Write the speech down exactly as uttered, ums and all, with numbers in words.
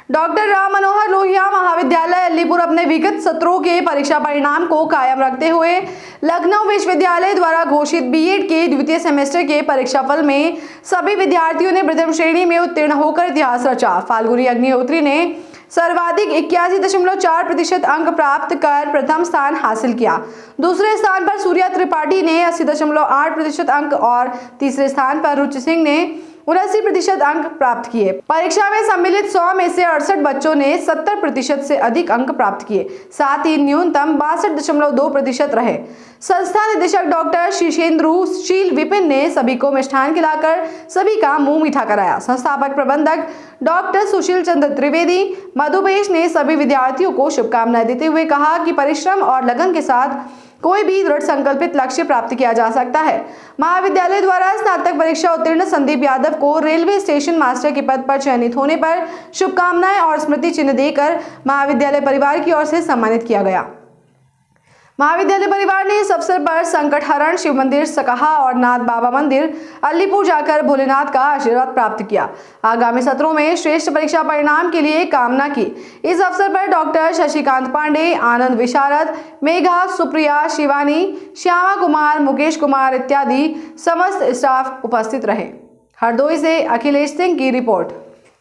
Doctor Ram Manohar Lohia महाविद्यालय अलीपुर अपने विगत सत्रों के परीक्षा परिणाम को कायम रखते हुए लखनऊ विश्वविद्यालय द्वारा घोषित बीएड के द्वितीय सेमेस्टर के परीक्षाफल में सभी विद्यार्थियों ने प्रथम श्रेणी में उत्तीर्ण होकर इतिहास रचा। फाल्गुनी अग्निहोत्री ने सर्वाधिक इक्यासी दशमलव चार प्रतिशत अंक प्राप्त कर प्रथम स्थान हासिल किया। दूसरे स्थान पर सूर्या त्रिपाठी ने अस्सी दशमलव आठ प्रतिशत अंक और तीसरे स्थान पर रुचि सिंह ने उनासी प्रतिशत अंक प्राप्त किए। परीक्षा में सम्मिलित सौ में से अड़सठ बच्चों ने सत्तर प्रतिशत से अधिक अंक प्राप्त किए, साथ ही न्यूनतम बासठ दशमलव दो प्रतिशत रहे। संस्था निदेशक डॉक्टर शीशेंद्रु शील विपिन ने सभी को मिष्ठान खिलाकर सभी का मुंह मीठा कराया। संस्थापक प्रबंधक डॉक्टर सुशील चंद्र त्रिवेदी मधुपेश ने सभी विद्यार्थियों को शुभकामनाएं देते हुए कहा कि परिश्रम और लगन के साथ कोई भी दृढ़ संकल्पित लक्ष्य प्राप्त किया जा सकता है। महाविद्यालय द्वारा स्नातक परीक्षा उत्तीर्ण संदीप यादव को रेलवे स्टेशन मास्टर के पद पर चयनित होने पर शुभकामनाएं और स्मृति चिन्ह देकर महाविद्यालय परिवार की ओर से सम्मानित किया गया। महाविद्यालय परिवार ने इस अवसर पर संकटहरण शिव मंदिर सकहा और नाथ बाबा मंदिर अलीपुर जाकर भोलेनाथ का आशीर्वाद प्राप्त किया। आगामी सत्रों में श्रेष्ठ परीक्षा परिणाम के लिए कामना की। इस अवसर पर डॉक्टर शशिकांत पांडे, आनंद विशारद, मेघा, सुप्रिया, शिवानी, श्यामा कुमार, मुकेश कुमार इत्यादि समस्त स्टाफ उपस्थित रहे। हरदोई से अखिलेश सिंह की रिपोर्ट।